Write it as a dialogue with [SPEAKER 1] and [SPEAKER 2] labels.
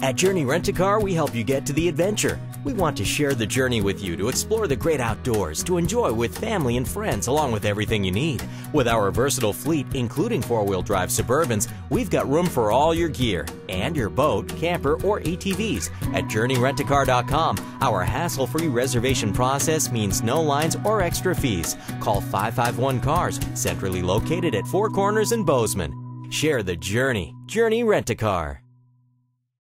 [SPEAKER 1] At Journey Rent-A-Car, we help you get to the adventure. We want to share the journey with you to explore the great outdoors, to enjoy with family and friends, along with everything you need. With our versatile fleet, including four-wheel drive Suburbans, we've got room for all your gear and your boat, camper, or ATVs. At JourneyRentACar.com, our hassle-free reservation process means no lines or extra fees. Call 551-CARS, centrally located at Four Corners in Bozeman. Share the journey. Journey Rent-A-Car.